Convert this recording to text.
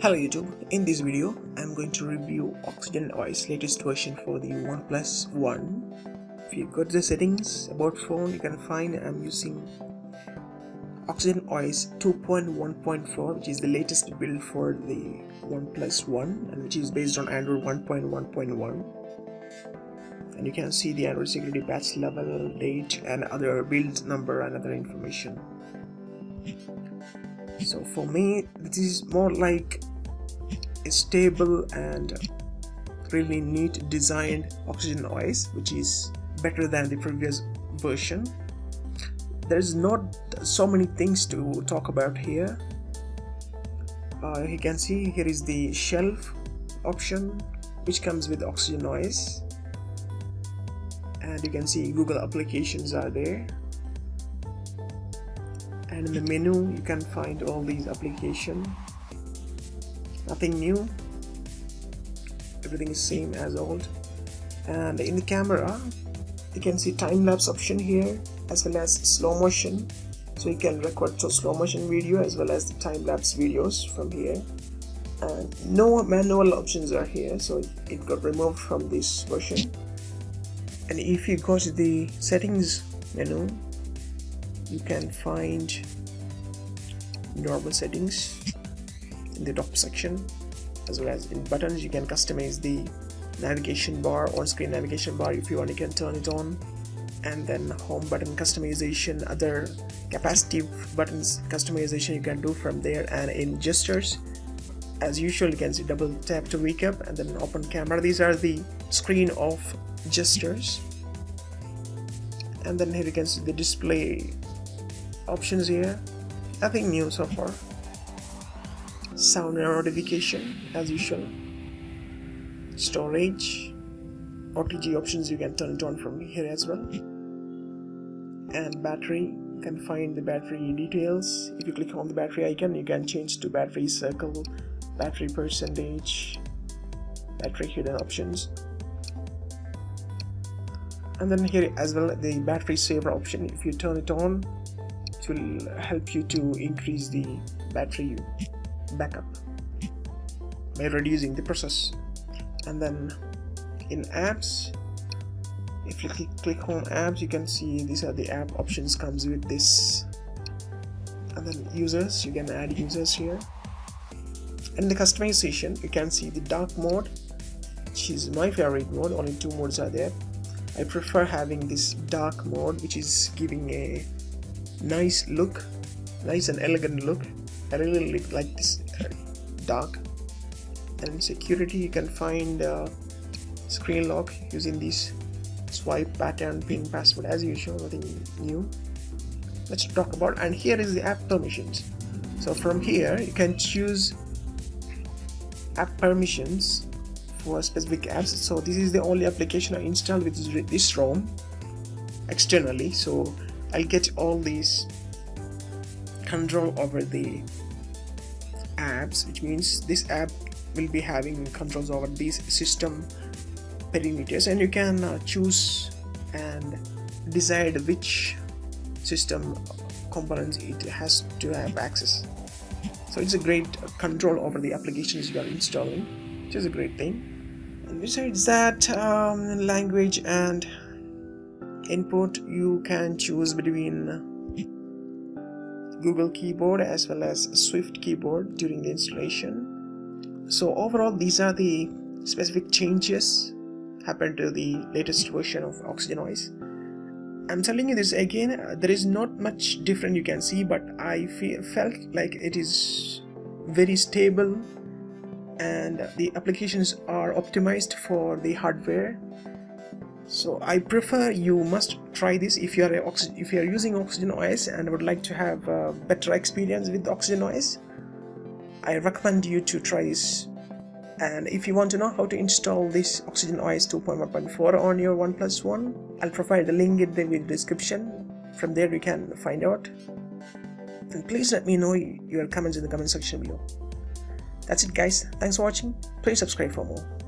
Hello YouTube, in this video I'm going to review OxygenOS latest version for the OnePlus One. If you go to the settings about phone, you can find I'm using OxygenOS 2.1.4, which is the latest build for the OnePlus One and which is based on Android 1.1.1. and you can see the Android security patch level, date and other build number and other information. So for me, this is more like a stable and really neat designed OxygenOS, which is better than the previous version. There's not so many things to talk about here. You can see here is the shelf option which comes with OxygenOS, and you can see Google applications are there, and in the menu you can find all these applications. Nothing new, everything is same as old. And in the camera you can see time-lapse option here as well as slow motion, so you can record slow motion video as well as the time-lapse videos from here. And no manual options are here, so it got removed from this version. And if you go to the settings menu, you can find normal settings in the top section, as well as in buttons you can customize the navigation bar, on-screen navigation bar. If you want, you can turn it on, and then home button customization, other capacitive buttons customization you can do from there. And in gestures, as usual, you can see double tap to wake up and then open camera. These are the screen of gestures. And then here you can see the display options here. Nothing new so far. Sound notification as usual. Storage, OTG options you can turn it on from here as well. And battery, you can find the battery details. If you click on the battery icon, you can change to battery circle, battery percentage, battery hidden options. And then here as well the battery saver option. If you turn it on, it will help you to increase the battery backup by reducing the process. And then in apps, if you click on apps, you can see these are the app options comes with this. And then users, you can add users here. And the customization, you can see the dark mode, which is my favorite mode. Only two modes are there. I prefer having this dark mode, which is giving a nice look, nice and elegant look. I really like this dark. And security, you can find screen lock using this swipe pattern, pin, password as usual, nothing new. Let's talk about, and here is the app permissions. So from here you can choose app permissions for specific apps. So this is the only application I installed with this ROM externally, so I'll get all these control over the apps, which means this app will be having controls over these system perimeters, and you can choose and decide which system components it has to have access. So it's a great control over the applications you are installing, which is a great thing. And besides that, language and input, you can choose between Google keyboard as well as Swift keyboard during the installation. So overall, these are the specific changes happened to the latest version of OxygenOS. I'm telling you this again, there is not much different you can see, but I felt like it is very stable and the applications are optimized for the hardware. So I prefer you must try this if you are using OxygenOS and would like to have a better experience with OxygenOS. I recommend you to try this. And if you want to know how to install this OxygenOS 2.1.4 on your OnePlus One, I'll provide the link in the description. From there you can find out. And please let me know your comments in the comment section below. That's it guys, thanks for watching. Please subscribe for more.